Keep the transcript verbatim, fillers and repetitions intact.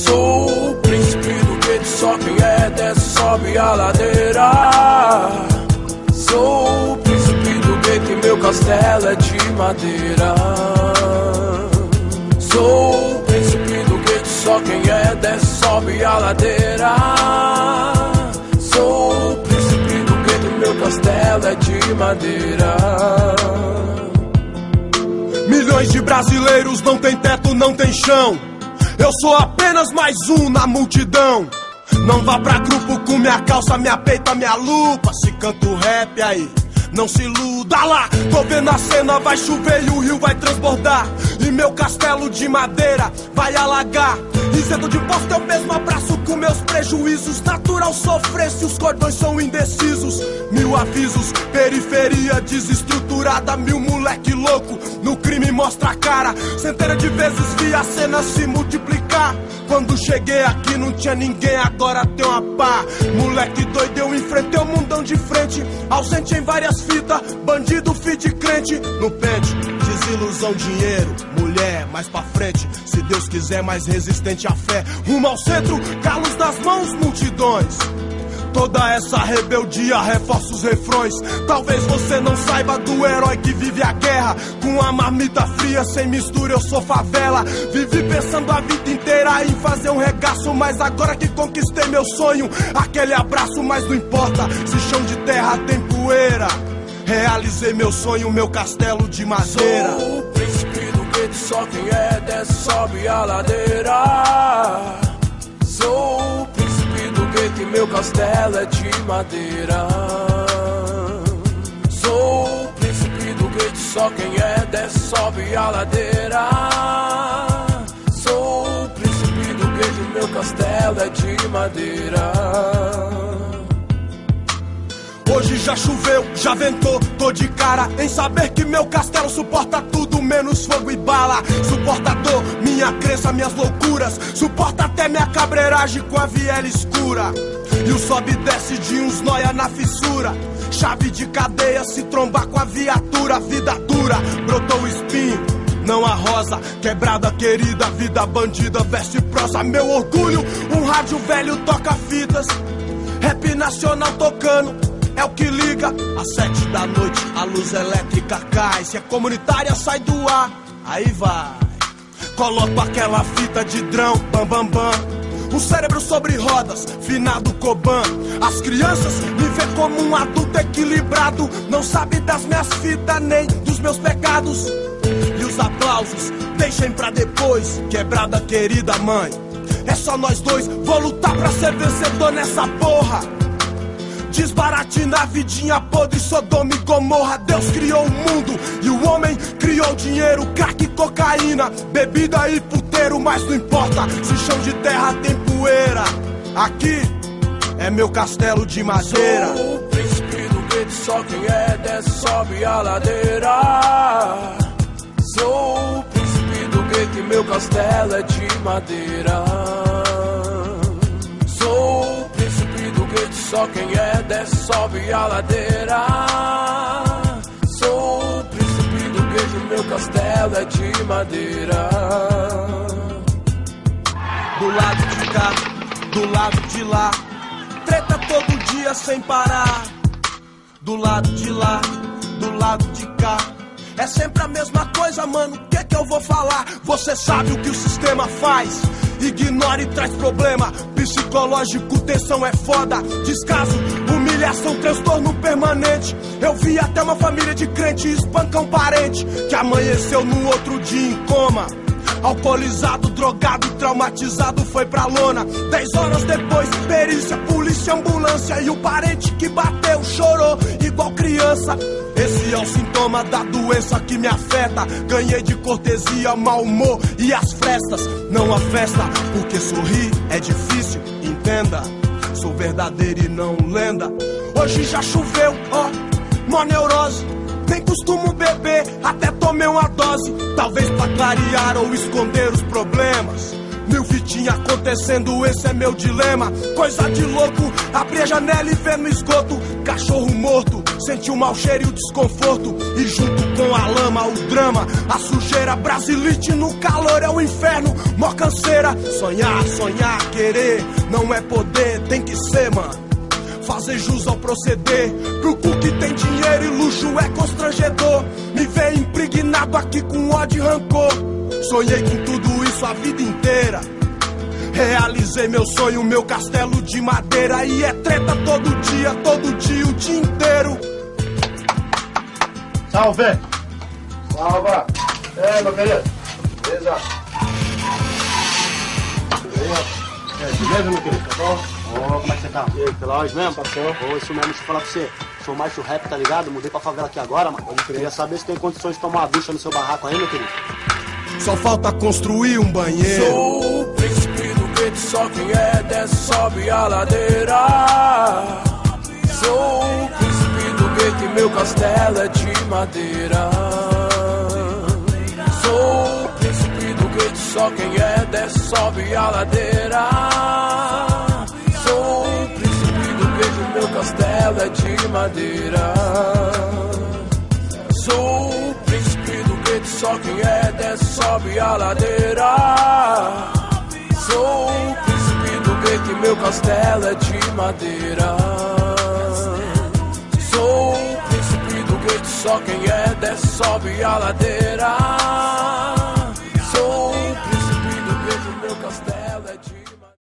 Sou o príncipe do gueto, só quem é desce sobe a ladeira. Sou o príncipe do gueto e meu castelo é de madeira. Sou o príncipe do gueto, só quem é desce sobe a ladeira. Sou o príncipe do gueto e meu castelo é de madeira. Milhões de brasileiros não tem teto, não tem chão. Eu sou apenas mais um na multidão. Não vá pra grupo com minha calça, minha peita, minha lupa. Se canto rap aí, não se iluda lá. Tô vendo a cena, vai chover e o rio vai transbordar. E meu castelo de madeira vai alagar. Isento de posto, eu mesmo abraço com meus prejuízos. Natural sofrer se os cordões são indecisos. Mil avisos, periferia desestruturada. Mil moleque louco, no crime mostra a cara. Centenas de vezes vi a cena se multiplicar. Quando cheguei aqui não tinha ninguém, agora tem uma pá. Moleque doido, eu enfrentei o mundão de frente. Ausente em várias fitas, bandido, filho de crente. No pente, desilusão, dinheiro, mulher, mais pra frente. Se Deus quiser, mais resistente à fé. Rumo ao centro, calos nas mãos, multidões. Toda essa rebeldia reforça os refrões. Talvez você não saiba do herói que vive a guerra. Com a marmita fria, sem mistura, eu sou favela. Vivi pensando a vida inteira em fazer um regaço. Mas agora que conquistei meu sonho, aquele abraço, mas não importa se chão de terra tem poeira. Realizei meu sonho, meu castelo de madeira. Sou o príncipe do gueto, só quem é desce sobe a ladeira. Sou o príncipe do gueto e meu castelo é de madeira. Sou o príncipe do gueto, só quem é desce sobe a ladeira. Sou o príncipe do gueto e meu castelo é de madeira. Hoje já choveu, já ventou, tô de cara em saber que meu castelo suporta tudo menos fogo e bala. Suporta dor, minha crença, minhas loucuras. Suporta até minha cabreiragem com a viela escura. E o sobe e desce de uns noia na fissura. Chave de cadeia se trombar com a viatura. Vida dura, brotou o espinho, não a rosa. Quebrada querida, vida bandida, veste prosa. Meu orgulho, um rádio velho toca fitas. Rap nacional tocando, é o que liga. Às sete da noite a luz elétrica cai. Se é comunitária sai do ar, aí vai. Coloco aquela fita de drão, bam bam bam. Um cérebro sobre rodas, finado Coban. As crianças me vê como um adulto equilibrado. Não sabe das minhas fitas nem dos meus pecados. E os aplausos deixem pra depois. Quebrada querida mãe, é só nós dois. Vou lutar pra ser vencedor nessa porra. Desbarate na vidinha podre, Sodoma e Gomorra. Deus criou o mundo e o homem criou dinheiro. Crack, cocaína, bebida e puteiro. Mas não importa se chão de terra tem poeira. Aqui é meu castelo de madeira. Sou o príncipe do gueto, só quem é desce sobe a ladeira. Sou o príncipe do gueto e meu castelo é de madeira. Sou o príncipe do gueto, só quem é desce sobe a ladeira. Sou o príncipe do gueto e meu castelo é de madeira. Do lado de cá, do lado de lá, treta todo dia sem parar. Do lado de lá, do lado de cá, é sempre a mesma coisa, mano, o que é que eu vou falar? Você sabe o que o sistema faz, ignora e traz problema. Psicológico, tensão é foda. Descaso, humilhação, transtorno permanente. Eu vi até uma família de crente espancar um parente que amanheceu no outro dia em coma. Alcoolizado, drogado, traumatizado, foi pra lona. Dez horas depois, perícia, polícia, ambulância. E o parente que bateu chorou igual criança. Esse é o sintoma da doença que me afeta. Ganhei de cortesia, mau humor e as frestas. Não a festa, porque sorrir é difícil, entenda. Sou verdadeiro e não lenda. Hoje já choveu, ó, mó neurose. Nem costumo beber, até tomei uma dose. Talvez pra clarear ou esconder os problemas. Mil fitinhas acontecendo, esse é meu dilema. Coisa de louco, abri a janela e vê no esgoto cachorro morto, Sente o mau cheiro e o desconforto, e junto com a lama, o drama, a sujeira, brasilite no calor é o inferno, mó canseira. Sonhar, sonhar, querer, não é poder, tem que ser, mano. Fazer jus ao proceder, pro cu que tem dinheiro e luxo é constrangedor. Me vê impregnado aqui com ódio e rancor. Sonhei com tudo isso a vida inteira. Realizei meu sonho, meu castelo de madeira. E é treta todo dia, todo dia, o dia inteiro. Salve! Salva! É, meu querido. Beleza? Beleza, meu querido? Tá bom? Ô, como é que você tá? E aí, pela hoje mesmo, parceiro? Ô, isso mesmo, deixa eu falar pra você. Sou mais do rap, tá ligado? Mudei pra favela aqui agora, mano. Eu queria saber se tem condições de tomar uma ducha no seu barraco aí, meu querido. Só falta construir um banheiro. Sou o príncipe do gueto, só quem é desce sobe a ladeira. Sou o príncipe do gueto e meu castelo é de madeira. Sou o príncipe do gueto, só quem é desce sobe a ladeira. Sou o príncipe do gueto e meu castelo é de madeira. Sou o príncipe do gueto, só quem é desce sobe a ladeira. Sou o príncipe do gueto e meu castelo é de madeira. Sou o príncipe do gueto, só quem é desce sobe a ladeira.